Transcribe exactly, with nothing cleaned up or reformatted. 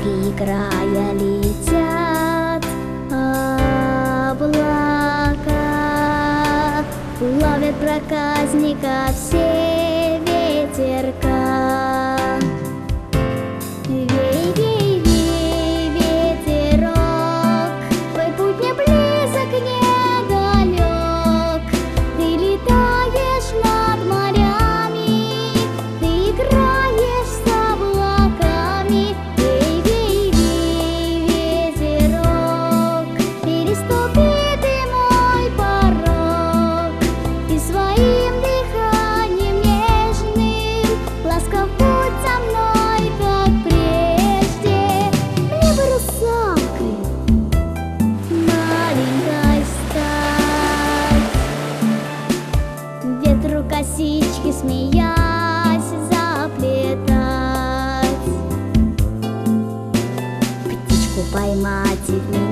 играя летят облака, ловят проказника все ветерка. Вей, вей, вей, ветерок, твой путь не близок, не далек. Ты летаешь над морями, ты играешь с облаками. Вей, вей, вей, ветерок, переступи ты мой порог, и своим дыханием нежным ласков будь со мной, как прежде. Мне бы русалкой маленькой стать, ветру косички, смеясь, заплетать, птичку поймать и в меня